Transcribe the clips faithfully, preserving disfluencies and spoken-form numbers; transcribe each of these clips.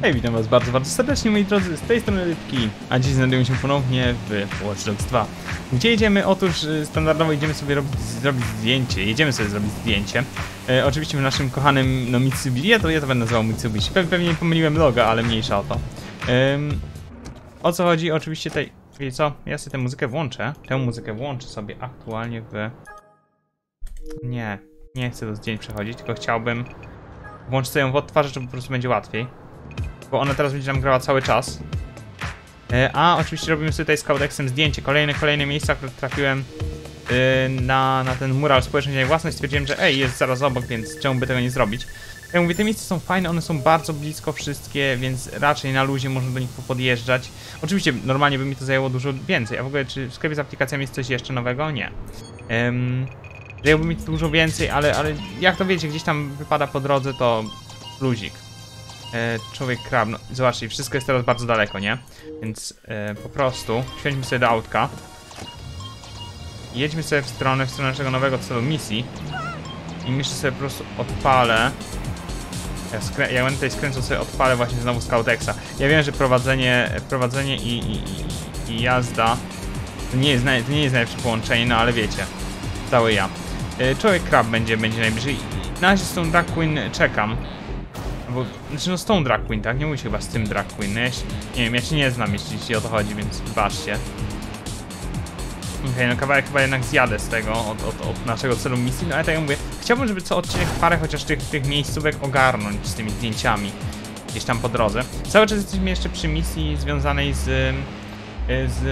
Hej, witam was bardzo, bardzo serdecznie, moi drodzy, z tej strony Rybki, a dziś znajdujemy się ponownie w Watch Dogs dwa. Gdzie jedziemy? Otóż standardowo idziemy sobie robić, zrobić zdjęcie, jedziemy sobie zrobić zdjęcie. E, oczywiście w naszym kochanym, no Mitsubishi, ja to, ja to będę nazywał Mitsubishi, Pe pewnie pomyliłem logo, ale mniejsza o to. E, o co chodzi? Oczywiście tej, wiecie co, ja sobie tę muzykę włączę, tę muzykę włączę sobie aktualnie w... Nie, nie chcę do zdjęć przechodzić, tylko chciałbym włączyć sobie ją w odtwarzacz, żeby po prostu będzie łatwiej. Bo ona teraz będzie nam grała cały czas. E, a oczywiście robimy sobie tutaj z Caudexem zdjęcie. Kolejne, kolejne miejsca, które trafiłem e, na, na ten mural społeczny własność. Stwierdziłem, że ej, jest zaraz obok, więc czemu by tego nie zrobić. Jak mówię, te miejsca są fajne, one są bardzo blisko wszystkie, więc raczej na luzie można do nich podjeżdżać. Oczywiście normalnie by mi to zajęło dużo więcej. A w ogóle czy w sklepie z aplikacjami jest coś jeszcze nowego? Nie. Um, zajęłoby mi to dużo więcej, ale, ale jak to wiecie, gdzieś tam wypada po drodze, to luzik. E, człowiek krab, no zobaczcie, wszystko jest teraz bardzo daleko, nie? Więc e, po prostu wsiądźmy sobie do autka. Jedźmy sobie w stronę, w stronę naszego nowego celu misji. I myślę sobie po prostu odpalę. Ja, ja będę tutaj skręcał sobie, odpalę właśnie znowu z Caudexa. Ja wiem, że prowadzenie, prowadzenie i, i, i, i jazda to nie, jest naj, to nie jest najlepsze połączenie, no ale wiecie, cały ja. E, człowiek krab będzie, będzie najbliżej. Na razie z tą Drag Queen czekam. Bo, znaczy no z tą Drag Queen, tak? Nie mówię się chyba z tym Drag Queen. No ja się, nie wiem, ja się nie znam, jeśli, jeśli o to chodzi, więc wybaczcie. Okej, okay, no kawałek chyba jednak zjadę z tego, od, od, od naszego celu misji. No ale tak jak mówię, chciałbym, żeby co odcinek parę chociaż tych, tych miejscówek ogarnąć z tymi zdjęciami. Gdzieś tam po drodze. Cały czas jesteśmy jeszcze przy misji związanej z... z...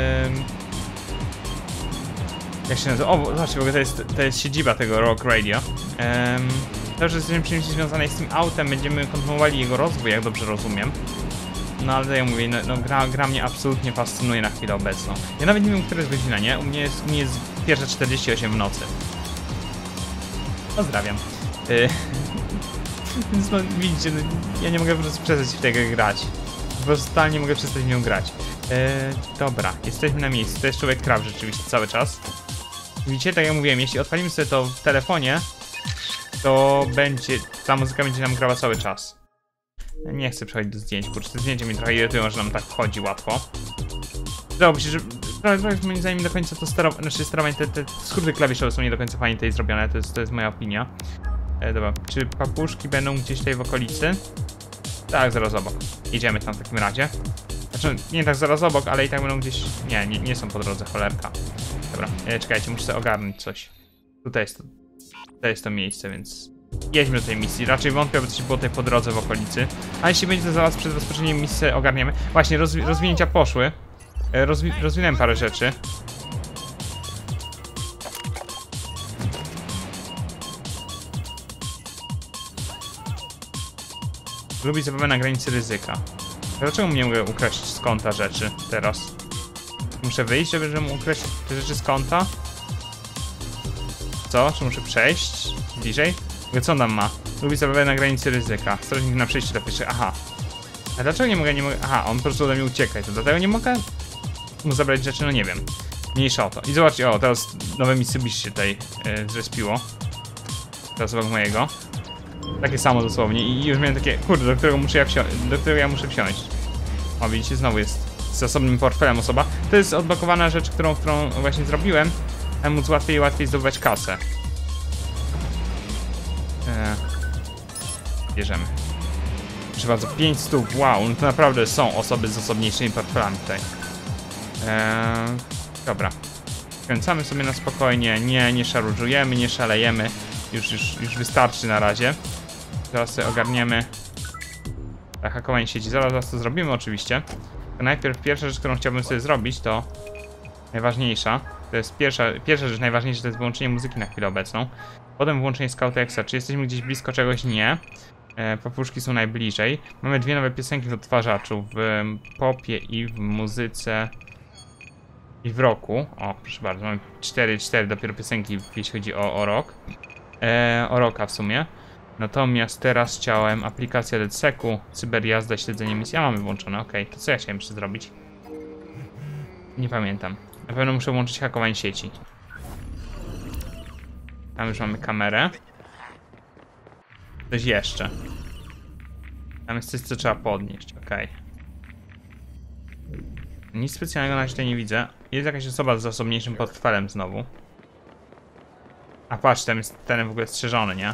jak się nazywa? O, zobaczcie, w ogóle to jest, to jest siedziba tego Rock Radio. Um, To, że jesteśmy przy misji związanej z tym autem, będziemy kontynuowali jego rozwój, jak dobrze rozumiem. No ale tak jak mówię, no, no gra, gra mnie absolutnie fascynuje na chwilę obecną. Ja nawet nie wiem, która jest godzina, nie? U mnie jest, u mnie jest pierwsza czterdzieści osiem w nocy. Pozdrawiam. Yy. Więc no widzicie, no, ja nie mogę po prostu przestać w tego grać. Po prostu totalnie nie mogę przestać w nią grać. Yy, dobra, jesteśmy na miejscu. To jest człowiek kraw rzeczywiście cały czas. Widzicie, tak jak mówiłem, jeśli odpalimy sobie to w telefonie, to będzie, ta muzyka będzie nam grała cały czas. Nie chcę przechodzić do zdjęć, kurczę, te zdjęcia mnie trochę irytują, że nam tak wchodzi łatwo. Wydawałoby się, że trochę moim zdaniem do końca to sterowanie, znaczy sterowanie, te, te skróty klawiszowe są nie do końca fajnie tutaj zrobione, to jest, to jest moja opinia. E, dobra, czy papuszki będą gdzieś tutaj w okolicy? Tak, zaraz obok. Idziemy tam w takim razie. Znaczy, nie tak zaraz obok, ale i tak będą gdzieś, nie, nie, nie są po drodze, cholerka. Dobra, e, czekajcie, muszę sobie ogarnąć coś. Tutaj jest to. To jest to miejsce, więc jedźmy do tej misji. Raczej wątpię, aby coś było tutaj po drodze w okolicy. A jeśli będzie to zaraz przed rozpoczęciem misji ogarniemy. Właśnie, rozwi rozwinięcia poszły. Rozwi rozwinąłem parę rzeczy. Lubię zabawę na granicy ryzyka. Dlaczego nie mogę ukreślić z konta rzeczy teraz? Muszę wyjść, żeby, żeby ukreślić te rzeczy z konta? Co? Czy muszę przejść bliżej? Co on tam ma? Lubi zabawę na granicy ryzyka. Strażnik na przejście do pierwszej. Aha. A dlaczego nie mogę, nie mogę? Aha, on po prostu ode mnie ucieka. To dlatego nie mogę mu zabrać rzeczy? No nie wiem. Mniejsza o to. I zobaczcie, o, teraz nowe Mitsubishi się tutaj yy, zrespiło. Teraz obok mojego. Takie samo dosłownie. I już miałem takie, kurde, do którego muszę ja wsiąść. Do którego ja muszę wsiąść. O, widzicie, znowu jest z osobnym portfelem osoba. To jest odblokowana rzecz, którą, którą właśnie zrobiłem. A móc łatwiej i łatwiej zdobywać kasę. Eee, bierzemy. Proszę bardzo, pięć stóp, wow, no to naprawdę są osoby z osobniejszymi portfelami tutaj. Eee, dobra. Kręcamy sobie na spokojnie, nie, nie szarżujemy, nie szalejemy. Już, już, już wystarczy na razie. Teraz sobie ogarniemy hakowanie sieci, zaraz, zaraz to zrobimy oczywiście. To najpierw pierwsza rzecz, którą chciałbym sobie zrobić, to najważniejsza. To jest pierwsza, pierwsza rzecz, najważniejsza, to jest wyłączenie muzyki na chwilę obecną. Potem włączenie z Caudexa. Czy jesteśmy gdzieś blisko czegoś? Nie. E, papuszki są najbliżej. Mamy dwie nowe piosenki w odtwarzaczu. W popie i w muzyce. I w roku. O, proszę bardzo. Mamy cztery, cztery dopiero piosenki, jeśli chodzi o, o rok. E, o roka w sumie. Natomiast teraz chciałem aplikacja DedSecu, cyberjazda, śledzenie misji. Ja mamy włączone, ok. To co ja chciałem jeszcze zrobić? Nie pamiętam. Na pewno muszę włączyć hakowanie sieci. Tam już mamy kamerę. Coś jeszcze. Tam jest coś, co trzeba podnieść, okej. Okay. Nic specjalnego na razie tutaj nie widzę. Jest jakaś osoba z osobniejszym portfelem znowu. A patrz, tam jest teren w ogóle strzeżony, nie?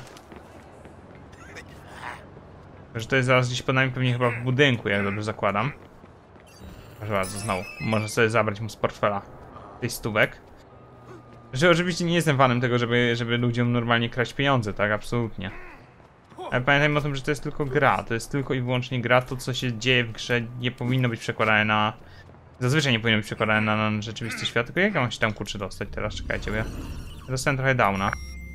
Że to jest zaraz gdzieś pod nami, pewnie chyba w budynku, jak dobrze zakładam. Proszę bardzo, znowu. Można sobie zabrać mu z portfela tych stówek. Że oczywiście nie jestem fanem tego, żeby, żeby ludziom normalnie kraść pieniądze, tak? Absolutnie. Ale pamiętajmy o tym, że to jest tylko gra. To jest tylko i wyłącznie gra. To, co się dzieje w grze, nie powinno być przekładane na... Zazwyczaj nie powinno być przekładane na, na rzeczywisty świat. Tylko jak ja mam się tam kurczę dostać teraz? Czekajcie, bo ja dostałem trochę downa.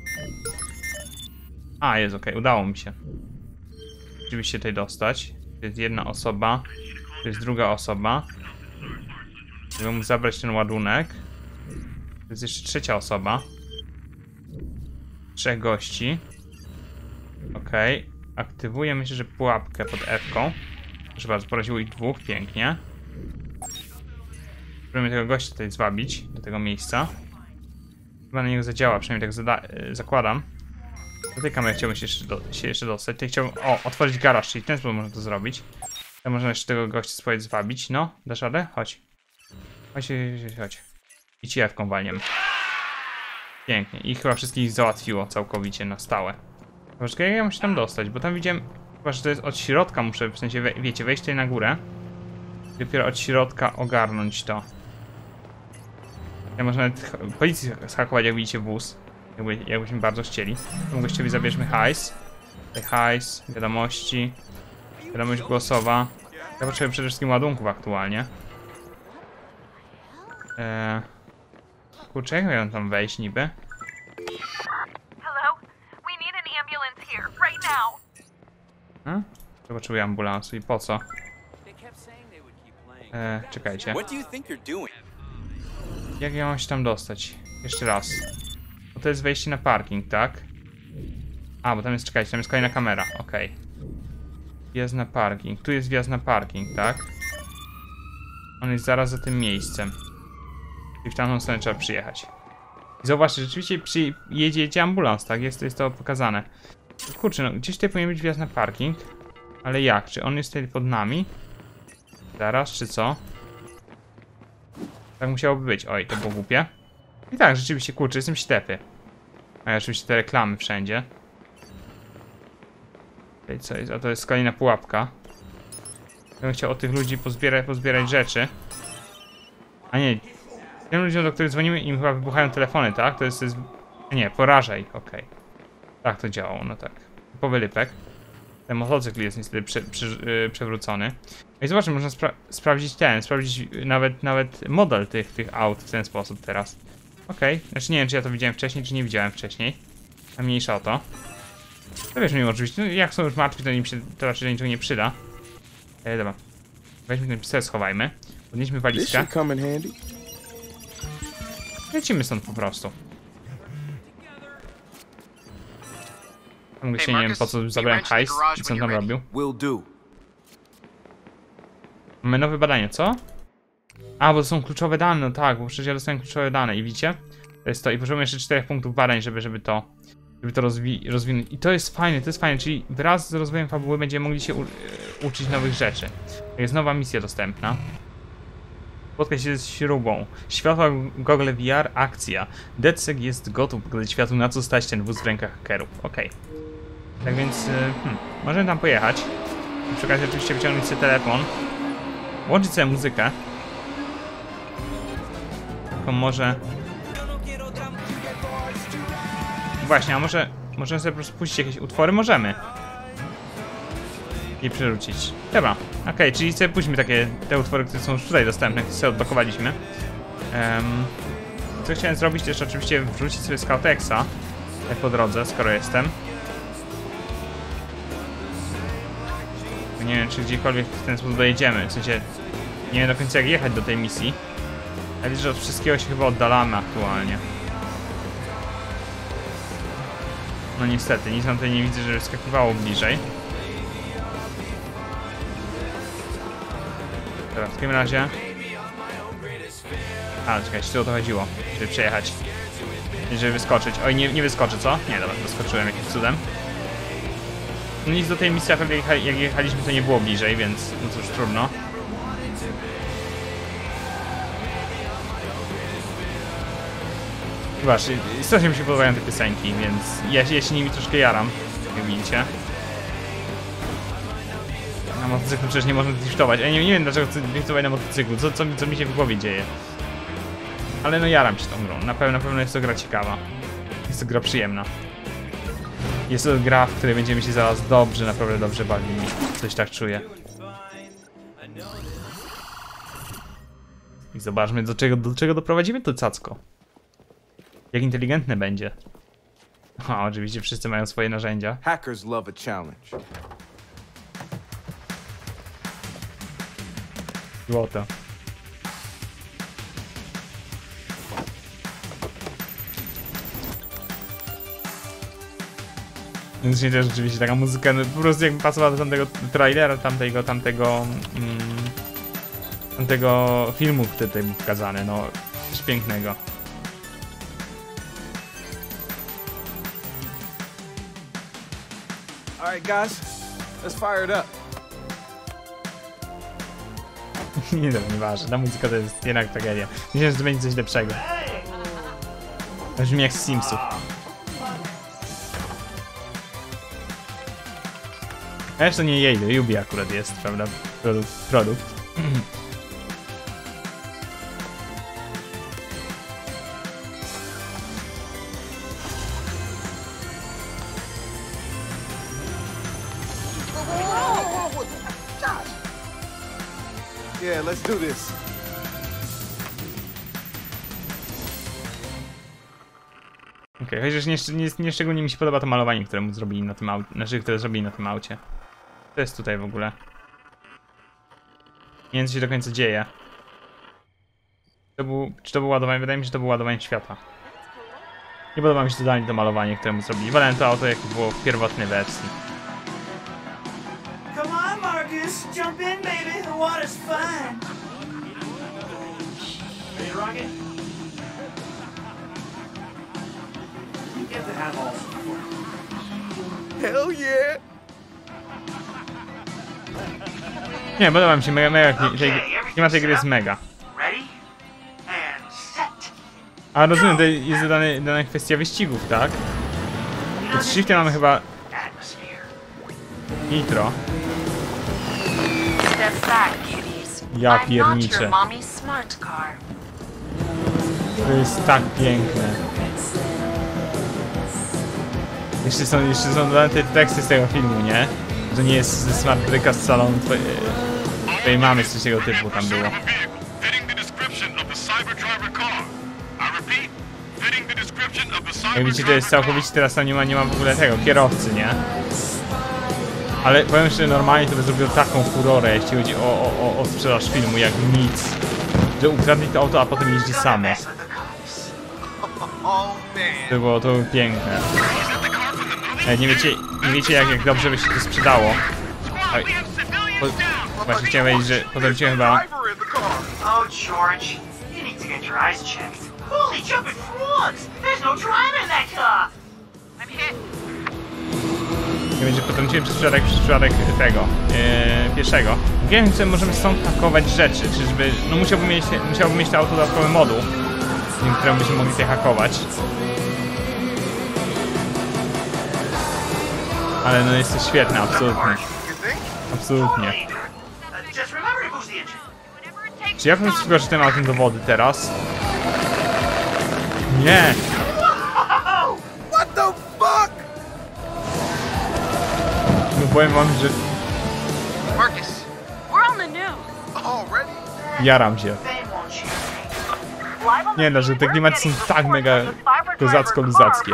A, jest okej, okay. Udało mi się rzeczywiście tutaj dostać. To jest jedna osoba. To jest druga osoba. Żeby mu zabrać ten ładunek. To jest jeszcze trzecia osoba. Trzech gości. Okej. Okay. Aktywuję, myślę, że pułapkę pod F-ką. Proszę bardzo, poraziło ich dwóch, pięknie. Spróbujemy tego gościa tutaj zwabić do tego miejsca. Chyba na niego zadziała, przynajmniej tak zakładam. Do tej kamery chciałbym się jeszcze, do, się jeszcze dostać. Tutaj chciałbym, o, otworzyć garaż, czyli w ten sposób można to zrobić. To można jeszcze tego gościa spróbować zwabić. No, dasz radę? Chodź. Chodź, chodź, chodź. I ci F-ką walniemy. Pięknie. I chyba wszystkich załatwiło całkowicie na stałe. Zobaczcie, jak ja mam się tam dostać, bo tam widziałem, chyba, że to jest od środka, muszę, w sensie, we, wiecie, wejść tutaj na górę. Dopiero od środka ogarnąć to. Ja można nawet policji schakować, jak widzicie, wóz. Jakby, jakbyśmy bardzo chcieli. Temu gościowi zabierzmy hajs. Tutaj hajs, wiadomości. Wiadomość głosowa. Ja potrzebuję przede wszystkim ładunków aktualnie. Eee... Kurczę, jak miałem tam wejść niby? Hmm? To potrzebuję ambulansu i po co? Eee, czekajcie. Jak ja mam się tam dostać? Jeszcze raz. Bo to jest wejście na parking, tak? A, bo tam jest, czekajcie, tam jest kolejna kamera, okej. Okay. Wjazd na parking. Tu jest wjazd na parking, tak? On jest zaraz za tym miejscem. I w tamtą stronę trzeba przyjechać. I zobaczcie, rzeczywiście przy... jedzie ambulans, tak? Jest, jest to pokazane. Kurczę, no gdzieś tutaj powinien być wjazd na parking. Ale jak? Czy on jest tutaj pod nami? Zaraz, czy co? Tak musiałoby być. Oj, to było głupie. I tak, rzeczywiście, kurczę, jestem ślepy. A oczywiście te reklamy wszędzie. Tutaj co jest? A to jest kolejna pułapka. Ja bym chciał od tych ludzi pozbierać, pozbierać rzeczy. A nie. Tym ludziom, do których dzwonimy, im chyba wybuchają telefony, tak? To jest... To jest... Nie, porażaj, okej. Okay. Tak to działało, no tak. Powylypek. Ten motocykl jest niestety prze, prze, yy, przewrócony. No i zobaczmy, można spra sprawdzić ten, sprawdzić nawet, nawet model tych, tych aut w ten sposób teraz. Okej, okay. Znaczy nie wiem, czy ja to widziałem wcześniej, czy nie widziałem wcześniej. A mniejsza o to. To wiesz mi oczywiście, no, jak są już martwi, to im się to raczej do niczego nie przyda. E, dobra. Weźmy ten pistolet, schowajmy. Podnieśmy walizkę. Lecimy stąd po prostu. Mogę się, nie wiem, po co zabrałem hajs i co on tam robił. Mamy nowe badanie, co? A, bo to są kluczowe dane, no tak, bo przecież ja dostałem kluczowe dane i widzicie? To jest to i potrzebujemy jeszcze czterech punktów badań, żeby, żeby to żeby to rozwi rozwinąć. I to jest fajne, to jest fajne, czyli wraz z rozwojem fabuły będziemy mogli się uczyć nowych rzeczy. Jest nowa misja dostępna. Spotkaj się z śrubą. Światła Google V R, akcja. DedSec jest gotów pokazać światu, na co stać ten wóz w rękach hakerów. Okej. Okay. Tak więc, hmm, możemy tam pojechać. Przy okazji oczywiście wyciągnąć sobie telefon. Włączyć sobie muzykę. Tylko może... Właśnie, a może... Możemy sobie po prostu puścić jakieś utwory? Możemy. I przerzucić. Dobra, okej, okay, czyli sobie puśćmy takie te utwory, które są już tutaj dostępne, które sobie odblokowaliśmy. Um, co chciałem zrobić, to jeszcze oczywiście wrzucić sobie Scoutexa tak po drodze, skoro jestem. Nie wiem, czy gdziekolwiek w ten sposób dojedziemy, w sensie nie wiem do końca jak jechać do tej misji. Ale widzę, że od wszystkiego się chyba oddalamy aktualnie. No niestety, nic nam tutaj nie widzę, żeby skakiwało bliżej. Dobra, w takim razie... A, czekajcie, co o to chodziło, żeby przejechać. Żeby wyskoczyć. Oj, nie, nie wyskoczy, co? Nie, dobra, wyskoczyłem jakimś cudem. No nic do tej misji, jak jechaliśmy, to nie było bliżej, więc no cóż, trudno. Zobacz, strasznie mi się podobają te piosenki, więc ja, ja się nimi troszkę jaram, jak widzicie. Na motocyklu przecież nie można driftować. Ja nie, nie wiem, dlaczego chcę driftować na motocyklu, co, co, co mi się w głowie dzieje. Ale no jaram się tą grą, na pewno, na pewno jest to gra ciekawa. Jest to gra przyjemna. Jest to gra, w której będziemy się zaraz dobrze, naprawdę dobrze bawili. Coś tak czuję. I zobaczmy, do czego, do czego doprowadzimy to cacko. Jak inteligentne będzie. O, oczywiście wszyscy mają swoje narzędzia. Hackers love a challenge. Złoto. Więc nie też rzeczywiście taka muzyka, no, po prostu jakby pasowała do tamtego trailera, tamtego, tamtego, mm, tamtego filmu, który tutaj był pokazany, no, coś pięknego. Alright guys, let's fire it up. Nie, to nieważne, ta muzyka to jest jednak tragedia. Myślę, że to będzie coś lepszego. To brzmi jak z Simsów. Ależ to nie jej, to Yubi akurat jest, prawda? Produkt. produkt. Yeah, let's do this. Okej, okay, chociaż nie, nie, nie szczególnie mi się podoba to malowanie, które mu zrobili na tym aucie, znaczy, które zrobili na tym aucie. To jest tutaj w ogóle. Nie wiem, co się do końca dzieje. To był, czy to było ładowanie? Wydaje mi się, że to było ładowanie światła. Nie podoba mi się totalnie to malowanie, które mu zrobili. Wolałem to auto, jak było w pierwotnej wersji. Come on, Marcus, jump in, baby. The water's fine. Ready to rock it? Get the hat balls. Hell yeah! Nie, podoba mi się mega, mega tej, klimat tej gry jest mega. Ready? And set. A rozumiem, to jest dodana, dodana kwestia wyścigów, tak? Pod shiftem mamy chyba Atmosphere. nitro. Step back, kiddies. Ja I'm not pierniczę. your mommy's smart car. To jest tak piękne. Jeszcze są, jeszcze są dodane te teksty z tego filmu, nie? Że nie jest ze smart breaka z salonu twojej, twojej mamy, coś tego typu tam było. Jak widzicie, to jest całkowicie, teraz tam nie ma, nie ma w ogóle tego, kierowcy, nie? Ale powiem szczerze, normalnie to by zrobiło taką furorę, jeśli chodzi o, o, o, o sprzedaż filmu, jak nic. Że ukradli to auto, a potem jeździ same. To było, to było piękne. Nie wiecie, nie wiecie jak, jak dobrze by się to sprzedało. Oj, po, właśnie chciałem powiedzieć, że potem cię chyba... Oh, George, you need to get your eyes checked. Holy jumping frogs! There's no driver in that car. I'm hit. Nie będzie potem cię przez przypadek, przez przypadek tego, yy, pieszego. Wiem, że możemy stąd hakować rzeczy, czyżby... No musiałbym mieć, musiałbym mieć to auto dodatkowy moduł, dzięki któremu byśmy mogli je hakować. Ale no jest to świetne, absolutnie. Absolutnie. Just remember to boost the engine. Czy ja po prostu skoczę tym autem do wody teraz? Nie! What the fuck? No powiem wam, że Marcus, We're on the news. already? jaram się. They won't you. Nie no, że te klimaty są tak mega kozacko-luzackie.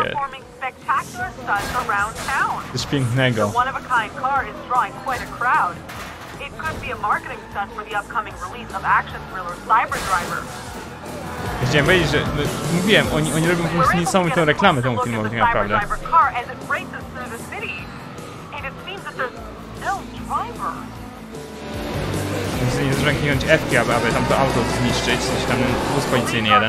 Coś pięknego. One of a kind car is drawing quite a crowd. It could be a marketing stunt for the upcoming release of action thriller Cyber Driver. Chciałem powiedzieć, że no, mówiłem, oni, oni robią po prostu niesamowitą reklamę temu filmowi tak naprawdę. Więc nie zdążyłem kliknąć F-ki, aby, aby tamto auto zniszczyć, coś tam wóz policyjny jeden.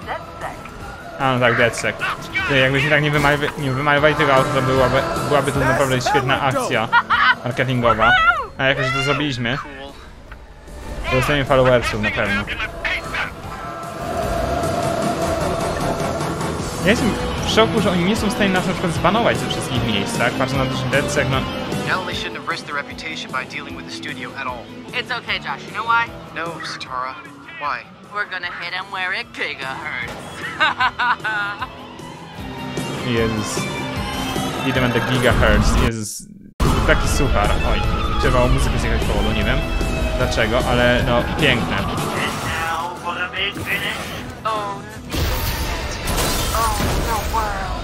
DedSec. A no tak, DedSec. Jakbyśmy tak nie, wymal nie wymalowali tego auta, to byłaby, byłaby to naprawdę świetna akcja marketingowa. A jak już to zrobiliśmy, to dostaniemy followersów na pewno. Ja jestem w szoku, że oni nie są w stanie nas na przykład zbanować ze wszystkich miejsc, tak? Patrzę na to, że DedSec, no... Galloway shouldn't have risked their reputation by dealing with the studio at all. It's okay, Josh. You know why? No, Sitara. Why? We're gonna hit him where it giga hurts. Jezus. Idę będę gigahertz, Jezus. Taki suchar. Oj, trzeba o muzykę zjechać powodu, nie wiem dlaczego, ale no, piękne. And now for the big finish. Own the internet. Own the world.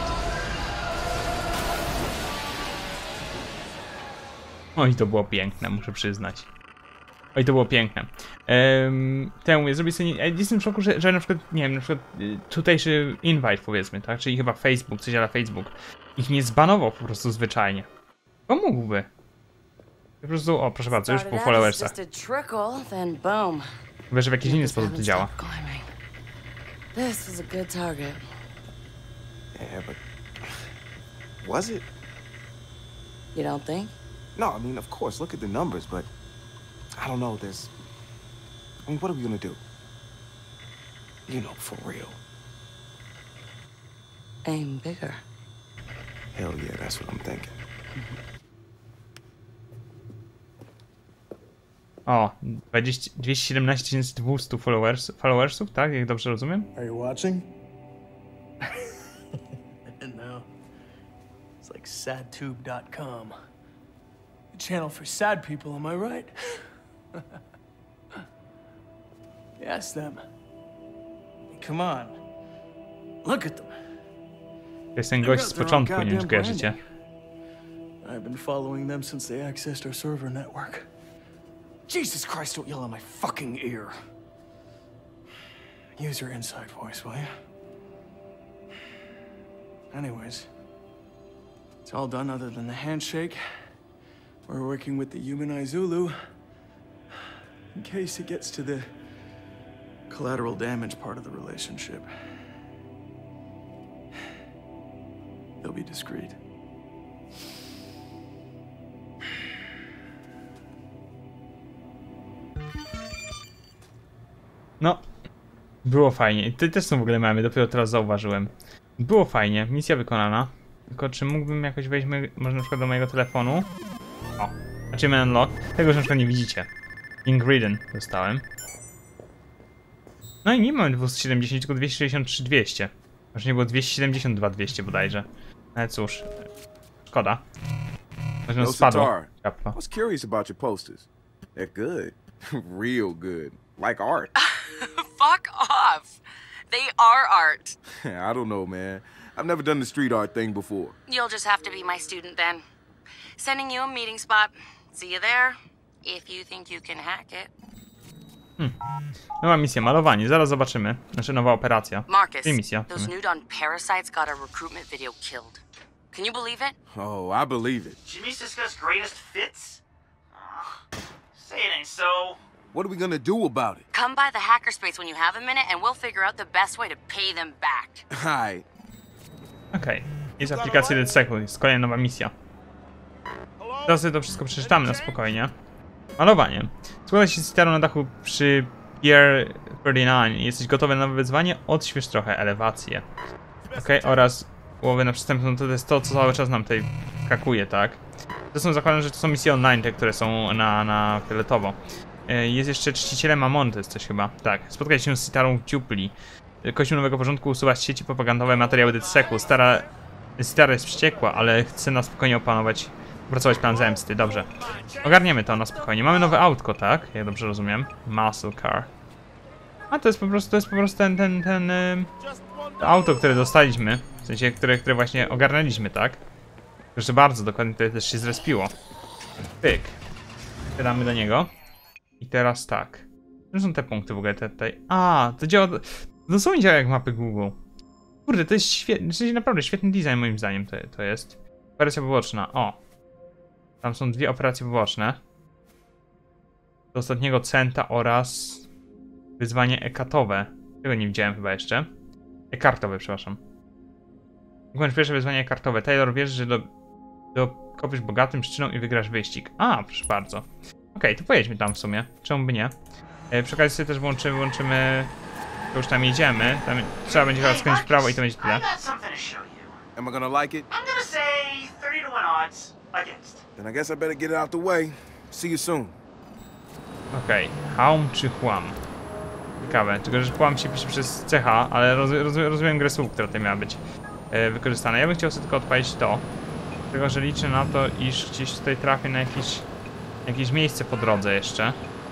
Oj, to było piękne, muszę przyznać. Oj, to było piękne. Um, tę mówię, zrobię sobie... Ja jestem w szoku, że, że na przykład, nie wiem, na przykład y, tutejszy invite, powiedzmy, tak? Czyli chyba Facebook, coś ala Facebook. Ich nie zbanował po prostu zwyczajnie. Pomógłby. Po prostu, o, proszę bardzo, już po followersach. Chyba, że w jakiś inny sposób to działa. This was a good target. Yeah, but was it? You don't think? No, I mean, of course, look at the numbers, but I don't know, there's... I mean, what are we gonna do? You know, for real. Aim bigger. Hell yeah, that's what I'm thinking. O, dwieście siedemnaście tysięcy dwieście followers, followersów, tak? Jak dobrze rozumiem? Are you watching? No. It's like sadtube dot com. A channel for sad people, am I right? Yes, them. Come on. Look at them. To jest ten gość z początku, nie wiem czy kojarzycie. I've been following them since they accessed our server network. Jesus Christ, don't yell in my fucking ear. Use your inside voice, will you? Anyways, it's all done other than the handshake. We're working with the Human Zulu in case it gets to the collateral damage part of the relationship. They'll be discreet. No, było fajnie. Ty też są w ogóle mamy, dopiero teraz zauważyłem. Było fajnie, misja wykonana. Tylko czy mógłbym jakoś wejść, może na przykład do mojego telefonu? O, achievement unlock. Tego już na przykład nie widzicie. Ingredient dostałem. No i nie mamy dwieście siedemdziesiąt, tylko dwieście sześćdziesiąt trzy dwieście. Już nie było dwieście siedemdziesiąt dwa dwieście bodajże. Ale cóż, szkoda. Może No, spadło. Sitar, I was curious about your posters. They're good. Real good. Like art. Fuck off. They are art. I don't know, man. I've never done the street art thing before. You'll just have to be my student then. Sending you a meeting spot. See you there. If you think you can hack it. Hmm. Nowa misja, malowanie. Zaraz zobaczymy. Znaczy nowa operacja. Marcus, I misja. those Nudon parasites got a recruitment video killed. Can you believe it? Oh, I believe it. Jimmy's discuss greatest fits? Oh, say it ain't so. What are we gonna do about it? Come by the hackerspace when you have a minute and we'll figure out the best way to pay them back. Hi. Okej. Okay. Jest aplikacja DedSecu, jest kolejna nowa misja. Teraz sobie to wszystko przeczytamy na spokojnie. Malowanie. Składa się z gitarą na dachu przy Pier trzydzieści dziewięć. Jesteś gotowy na nowe wyzwanie? Odśwież trochę elewację. Okej, okay. Oraz połowę na przystępną, no to jest to, co cały czas nam tutaj skakuje, tak? To są zakładane, że to są misje online, te, które są na, na fioletowo. Jest jeszcze czcicielem Amon, to jest coś chyba. Tak, spotkać się z Sitarą w Dziupli. Kościół Nowego Porządku usuwa z sieci propagandowe materiały DedSecu. Stara... Sitara jest wściekła, ale chce na spokojnie opanować, opracować plan zemsty. Dobrze. Ogarniemy to na spokojnie. Mamy nowe autko, tak? Jak dobrze rozumiem. Muscle car. A to jest po prostu, to jest po prostu ten, ten, ten... Yy, auto, które dostaliśmy. W sensie, które, które właśnie ogarnęliśmy, tak? Proszę bardzo, dokładnie tutaj też się zrespiło. Pyk. Wydamy do niego. I teraz tak. Gdzie są te punkty w ogóle te tutaj? A, to działa... Dosłownie działa jak mapy Google. Kurde, to jest świetny, w sensie naprawdę świetny design moim zdaniem to, to jest. Operacja poboczna, o. Tam są dwie operacje poboczne. Do ostatniego centa oraz wyzwanie ekatowe. Tego nie widziałem chyba jeszcze. E, kartowe, przepraszam. Ukończ pierwsze wyzwanie kartowe. Taylor, wiesz, że do, do kopisz bogatym przyczyną i wygrasz wyścig. A, proszę bardzo. Okej, okay, to pojedźmy tam w sumie. Czemu by nie? E, przy okazji sobie też włączymy, włączymy... To już tam jedziemy. Tam trzeba będzie chyba skręcić w prawo i to będzie tyle. Am I gonna like it? I'm gonna say thirty to one odds against. Then I guess I better get it out the way. See you soon. Okej, okay. Haum czy chłam? Ciekawe, tylko że chłam się pisze przez C H, ale roz, roz, rozumiem grę słów, która tutaj miała być e, wykorzystana. Ja bym chciał sobie tylko odpalić to, tylko że liczę na to, iż gdzieś tutaj trafię na jakieś, jakieś miejsce po drodze jeszcze.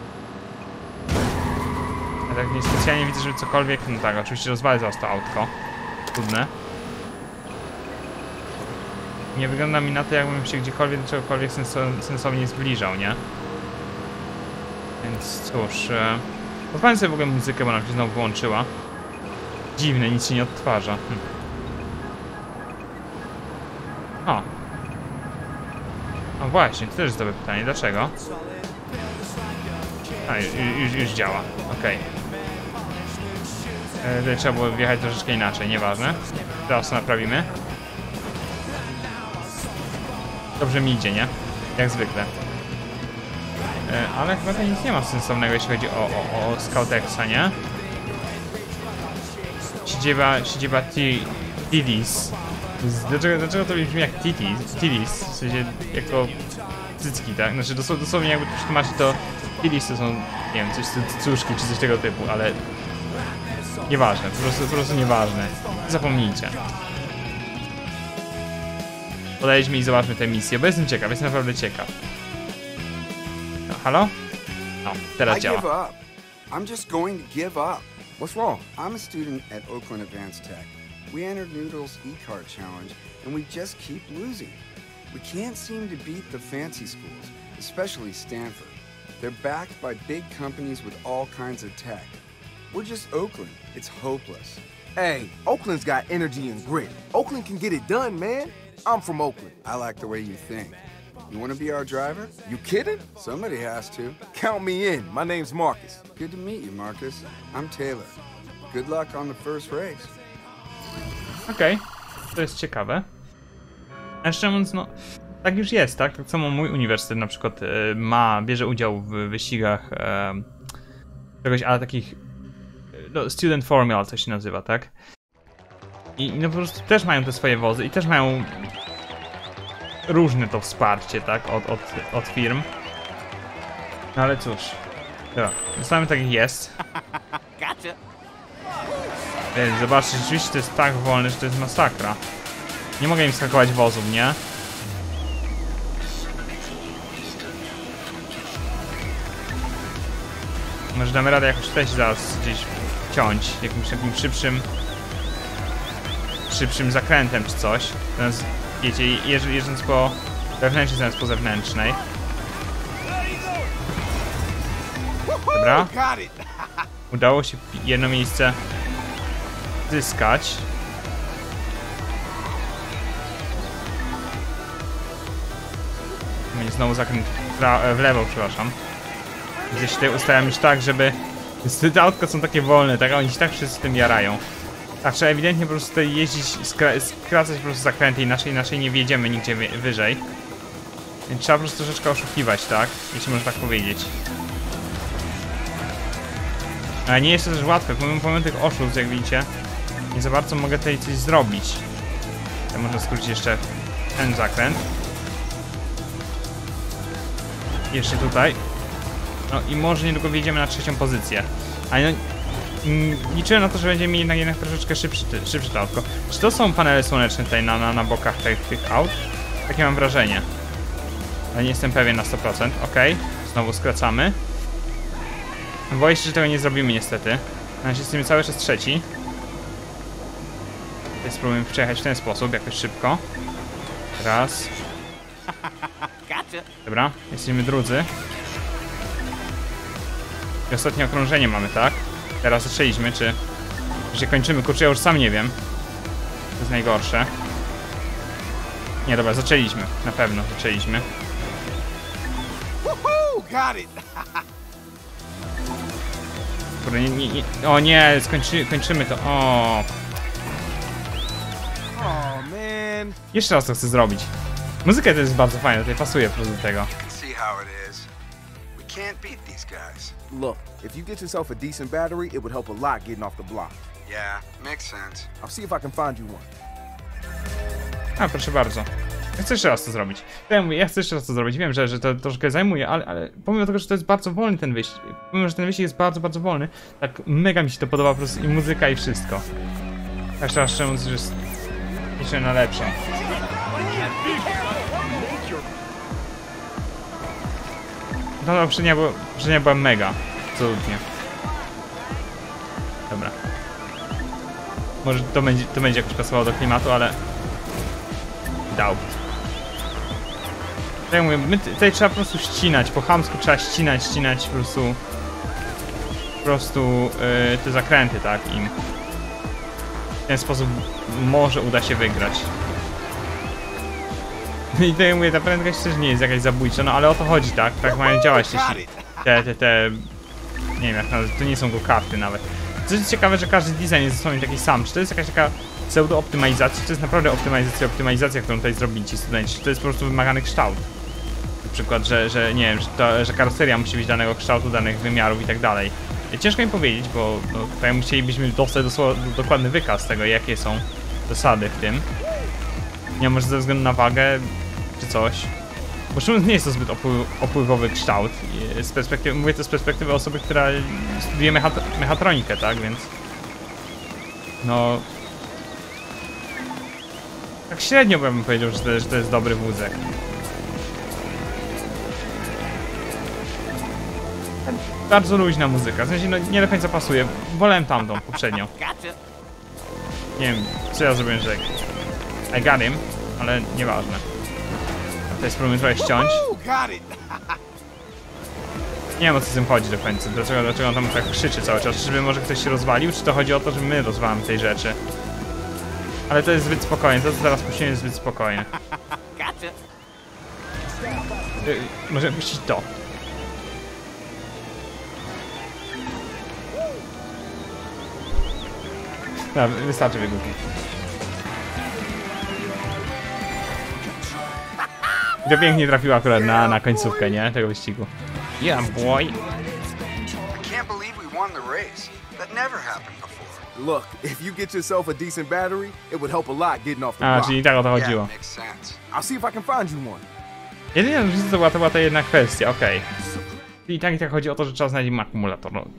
Ja tak niespecjalnie widzę, żeby cokolwiek... No tak, oczywiście rozwalę zaraz to autko. Trudne. Nie wygląda mi na to, jakbym się gdziekolwiek do czegokolwiek sensownie zbliżał, nie? Więc cóż... E... Odpalę sobie w ogóle muzykę, bo ona się znowu wyłączyła. Dziwne, nic się nie odtwarza. Hm. O. No właśnie, to też jest dobre pytanie. Dlaczego? A, już, już, już działa. Okej. Okay. Tutaj trzeba było wjechać troszeczkę inaczej, nieważne. Teraz to naprawimy. Dobrze mi idzie, nie? Jak zwykle. E, ale chyba to nic nie ma sensownego, jeśli chodzi o, o, o Scoutexa, nie? Siedziba, siedziba Tidis. Dlaczego, dlaczego to brzmi jak Titis? Tidis, w sensie jako cycki, tak? Znaczy dosłownie, dosłownie jakby przetłumaczyć to Tidis to są, nie wiem, coś cycuszki czy coś tego typu, ale nieważne, po prostu, po prostu nieważne. Zapomnijcie. Podejdźmy i zobaczmy tę misję, bo jestem ciekaw, jestem naprawdę ciekaw. No, halo? No, teraz działa. I give up. I'm just going to give up. What's wrong? I'm a student at Oakland Advanced Tech. We entered Noodle's e-card challenge, and we just keep losing. We can't seem to beat the fancy schools, especially Stanford. They're backed by big companies with all kinds of tech. We're just Oakland. It's hopeless. Hey, Oakland's got energy and grit. Oakland can get it done, man. I'm from Oakland. I like the way you think. You want to be our driver? You kidding? Somebody has to. Count me in. My name's Marcus. Good to meet you, Marcus. I'm Taylor. Good luck on the first race. Okej, okay. To jest ciekawe. A szczerze mówiąc, no, tak już jest, tak? Tak samo mój uniwersytet na przykład e, ma, bierze udział w wyścigach e, czegoś, ale takich no, Student Formula, co się nazywa, tak? I no po prostu też mają te swoje wozy i też mają różne to wsparcie, tak? Od, od, od firm. No ale cóż. Dobra, zostawiamy tak jak jest. Więc zobaczcie, rzeczywiście to jest tak wolne, że to jest masakra. Nie mogę im skakować wozów, nie? Może damy radę jakoś też zaraz gdzieś ciąć jakimś takim szybszym szybszym zakrętem czy coś. Zamiast, wiecie, jeż, jeżdżąc po wewnętrznej zamiast po zewnętrznej. Dobra. Udało się jedno miejsce zyskać. Będzie znowu zakręt w lewo, przepraszam. Gdzieś tutaj ustawiam już tak, żeby... Te autka są takie wolne, tak? Oni się tak wszyscy z tym jarają. Tak, trzeba ewidentnie po prostu tutaj jeździć, skra skracać po prostu zakręty, inaczej, inaczej nie wjedziemy nigdzie wyżej. Więc trzeba po prostu troszeczkę oszukiwać, tak? Jeśli można tak powiedzieć. Ale nie jest to też łatwe, pomimo, pomimo tych oszustw, jak widzicie, nie za bardzo mogę tutaj coś zrobić. Ja można skrócić jeszcze ten zakręt. Jeszcze tutaj. No i może niedługo wjedziemy na trzecią pozycję. Ale no, liczyłem na to, że będziemy mieli jednak, jednak troszeczkę szybszy, szybszy to autko. Czy to są panele słoneczne tutaj na, na, na bokach tych, tych aut? Takie mam wrażenie. Ale nie jestem pewien na sto procent. Ok, znowu skracamy. Boję się, że tego nie zrobimy niestety. Na razie jesteśmy cały czas trzeci. Tutaj spróbujemy przejechać w ten sposób, jakoś szybko. Raz. Dobra, jesteśmy drudzy. I ostatnie okrążenie mamy, tak? Teraz zaczęliśmy, czy... czy się kończymy? Kurczę, ja już sam nie wiem. To jest najgorsze. Nie, dobra, zaczęliśmy. Na pewno zaczęliśmy. Kurde, nie, nie, nie. O nie, skończy, kończymy to. O. man. Jeszcze raz to chcę zrobić. Muzyka to jest bardzo fajna, tutaj pasuje po prostu do tego. See how it is. We can't beat these guys. Look, if you get yourself a decent battery, it would help a lot getting off the block. Yeah, makes sense. I'll see if I can find you one. A, proszę bardzo. Ja chcę jeszcze raz to zrobić. Ja mówię, ja chcę jeszcze raz to zrobić. Wiem, że, że to troszkę zajmuje, ale, ale pomimo tego, że to jest bardzo wolny ten wyścig, pomimo, że ten wyścig jest bardzo, bardzo wolny, tak mega mi się to podoba po prostu i muzyka i wszystko. Tak szczerze mówiąc, że jest jeszcze na lepszą. No, no, poprzednia, była, poprzednia była mega. Absolutnie. Dobra. Może to będzie, to będzie jakoś pasowało do klimatu, ale... Dał. Tak jak mówię, my tutaj trzeba po prostu ścinać, po chamsku trzeba ścinać, ścinać po prostu... Po prostu yy, te zakręty, tak, im. W ten sposób może uda się wygrać. I tutaj jak mówię, ta prędkość też nie jest jakaś zabójcza, no ale o to chodzi, tak? Tak mają działać te, te, te, te nie wiem jak nazwać, to nie są go karty nawet. Co jest ciekawe, że każdy design jest dosłownie taki sam. Czy to jest jakaś taka pseudo-optymalizacja, czy to jest naprawdę optymalizacja, optymalizacja, którą tutaj zrobili ci studenci, czy to jest po prostu wymagany kształt. Na przykład, że, że nie wiem, że, to, że karoseria musi być danego kształtu, danych wymiarów i tak dalej. Ciężko mi powiedzieć, bo no, tutaj musielibyśmy dostać dosłownie dokładny wykaz tego, jakie są zasady w tym. Nie może ze względu na wagę, czy coś. Bo szczerze nie jest to zbyt opływowy kształt. Z perspektywy, mówię to z perspektywy osoby, która studiuje mechat mechatronikę, tak, więc... No... Tak średnio bym powiedział, że to, że to jest dobry wózek. Bardzo luźna muzyka, w sensie no, nie do końca pasuje. Wolałem tamtą, poprzednią. Nie wiem, co ja zrobiłem, że... I got him, ale nieważne. Tutaj spróbujmy trochę ściąć. Nie wiem, o co z tym chodzi do końca. Dlaczego, dlaczego on tam tak krzyczy cały czas? Czy żeby może ktoś się rozwalił, czy to chodzi o to, że my rozwalamy tej rzeczy? Ale to jest zbyt spokojne, to co teraz puścimy jest zbyt spokojne. Yy, może puścić to. No, wystarczy wygłupić. I to pięknie trafiło akurat na, na końcówkę, nie? Tego wyścigu. Yeah, boy. I can't believe we won the race. That never happened before. Look, if you get yourself a decent battery, it would help a lot getting off the A, block. czyli tak o to Yeah, chodziło. makes sense. I'll see if I can find you one. Jedyna różnica to była, to była ta jedna kwestia, okej. Okay. I tak i tak chodzi o to, że trzeba znaleźć akumulator. No.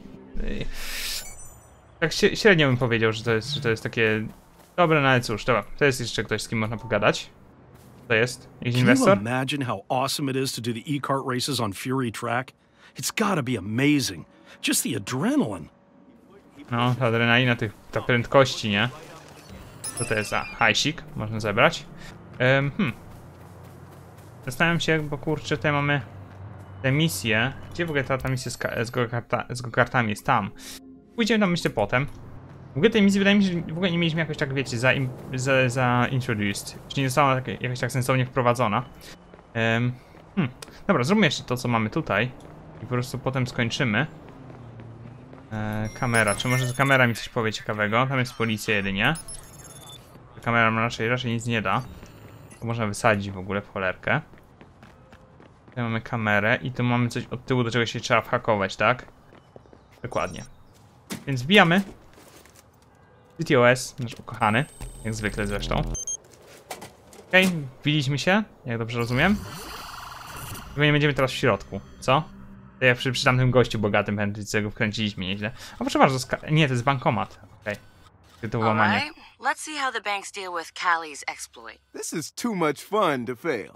Tak średnio bym powiedział, że to jest, że to jest takie... Dobre, no ale cóż, dobra. To jest jeszcze ktoś, z kim można pogadać. To jest jakiś inwestor? Can you imagine how awesome it is to do the e-kart races on Fury Track? It's gotta be amazing. Just the adrenaline. No, ta adrenalina, tych, ta prędkości, nie? Co to jest? A, hajsik, można zebrać. Um, hmm. Zastanawiam się, bo kurczę, tutaj mamy te misje. Gdzie w ogóle ta, ta misja z, z, go-karta, z go-kartami jest? Tam. Pójdziemy tam myślę potem. W ogóle tej misji wydaje mi się, że w ogóle nie mieliśmy jakoś tak, wiecie, za, za, za introduced. Czyli nie została tak, jakoś tak sensownie wprowadzona. Um, hmm. Dobra, zróbmy jeszcze to, co mamy tutaj. I po prostu potem skończymy. E, kamera. Czy może kamera mi coś powie ciekawego? Tam jest policja jedynie. Kamera raczej, raczej nic nie da. To można wysadzić w ogóle w cholerkę. Tutaj mamy kamerę i tu mamy coś od tyłu, do czego się trzeba whakować, tak? Dokładnie. Więc wbijamy. G T O S, nasz ukochany. Jak zwykle zresztą. Okej, okay, wbiliśmy się, jak dobrze rozumiem. Tylko nie będziemy teraz w środku, co? To jak przy, przy tamtym gościu bogatym Henryce go wkręciliśmy nieźle. O proszę bardzo, nie, to jest bankomat. Okej. Okay. To łamanie. Alright, let's see how the banks deal with Callie's exploit. This is too much fun to fail.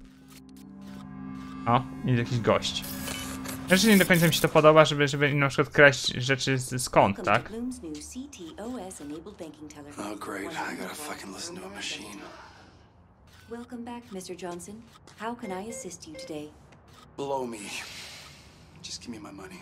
O, jest jakiś gość. Rzeczy nie do końca mi się to podoba, żeby, żeby na przykład kraść rzeczy z, skąd, tak? Oh great, I gotta fucking listen to a machine. Welcome back, Mister Johnson. How can I assist you today? Blow me. Just give me my money.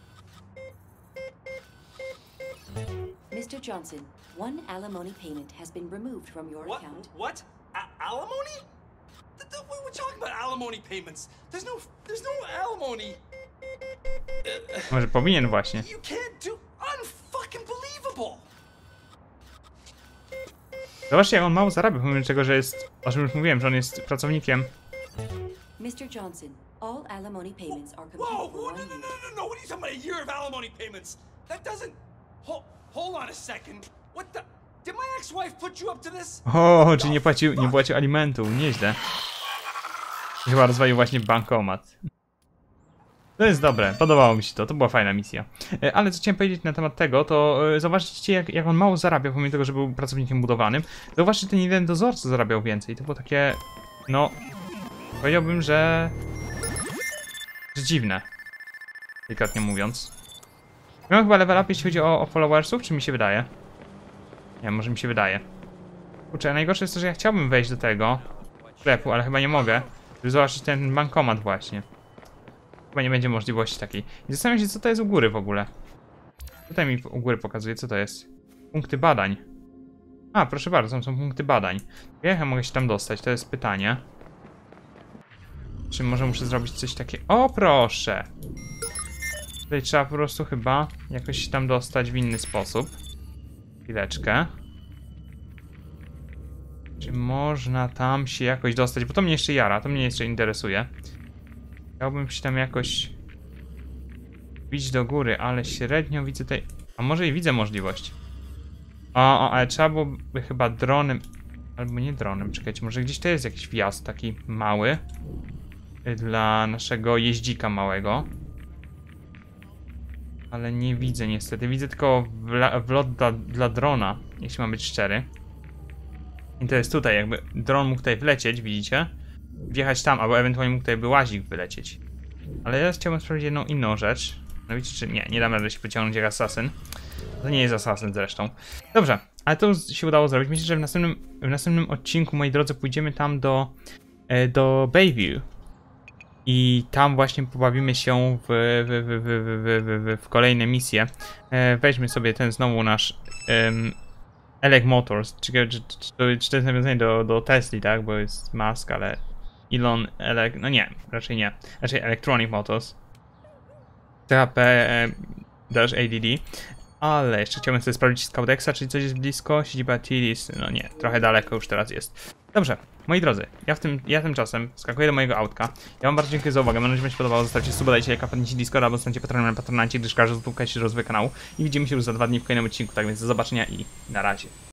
Mister Johnson, one alimony payment has been removed from your what? account. What? A alimony? Th th we're talking about alimony payments. There's no, there's no alimony. Może powinien właśnie. You can't do unfucking believable. Zobaczcie, jak on mało zarabia, pomimo tego, że jest, o czym już mówiłem, że on jest pracownikiem. mister Johnson, all alimony payments are complete Whoa, for whoa, one no, no, year. no, no, no, what are you talking about? A year of alimony payments? That doesn't... Hold, hold on a second. What the... Did my ex-wife put you up to this? O, czyli nie płacił, nie płacił alimentu, nieźle. Chyba rozwalił właśnie bankomat. To jest dobre, podobało mi się to, to była fajna misja. Ale co chciałem powiedzieć na temat tego, to zobaczcie jak, jak on mało zarabia, pomimo tego, że był pracownikiem budowlanym. Zobaczcie, ten jeden dozorca zarabiał więcej, to było takie, no, powiedziałbym, że... że dziwne, delikatnie mówiąc. Miałem chyba level up, jeśli chodzi o, o followersów, czy mi się wydaje? Nie, może mi się wydaje. Kurczę, najgorsze jest to, że ja chciałbym wejść do tego sklepu, ale chyba nie mogę, żeby zobaczyć ten bankomat właśnie. Chyba nie będzie możliwości takiej. I zastanawiam się, co to jest u góry w ogóle. Tutaj mi u góry pokazuje, co to jest. Punkty badań. A, proszę bardzo, tam są punkty badań. Jak ja mogę się tam dostać? To jest pytanie. Czy może muszę zrobić coś takiego? O, proszę! Tutaj trzeba po prostu chyba jakoś się tam dostać w inny sposób. Chwileczkę. Czy można tam się jakoś dostać? Bo to mnie jeszcze jara, to mnie jeszcze interesuje. Chciałbym się tam jakoś bić do góry, ale średnio widzę tutaj... A może i widzę możliwość. O, o, ale trzeba byłoby chyba dronem... Albo nie dronem, czekajcie, może gdzieś to jest jakiś wjazd taki mały. Dla naszego jeździka małego. Ale nie widzę niestety, widzę tylko wlot dla, dla drona, jeśli mam być szczery. I to jest tutaj, jakby dron mógł tutaj wlecieć, widzicie? Wjechać tam, albo ewentualnie mógł tutaj by łazik wylecieć. Ale ja chciałbym sprawdzić jedną inną rzecz. No wiecie, czy nie, nie dam rady się pociągnąć jak asasyn. To nie jest asasyn zresztą. Dobrze, ale to się udało zrobić. Myślę, że w następnym, w następnym odcinku, moi drodzy, pójdziemy tam do, do Bayview. I tam właśnie pobawimy się w, w, w, w, w, w kolejne misje. Weźmy sobie ten znowu nasz um, Elec Motors. Czy, czy, czy, czy to jest nawiązanie do, do Tesli, tak? Bo jest Musk, ale Elon, Elec, no nie, raczej nie. Raczej Electronic Motors. T H P dash A D D. Ale jeszcze chciałbym sobie sprawdzić Scoutexa, czyli coś jest blisko. Siedziba Tilis, no nie, trochę daleko już teraz jest. Dobrze, moi drodzy, ja, w tym, ja tymczasem skakuję do mojego autka. Ja wam bardzo dziękuję za uwagę, mam nadzieję, że wam się podobało. Zostawcie suba, dajcie lajka, wpadnijcie Discorda, albo zostańcie patronem na Patronite, gdyż każdy złotówka się rozwój kanału. I widzimy się już za dwa dni w kolejnym odcinku, tak więc do zobaczenia i na razie.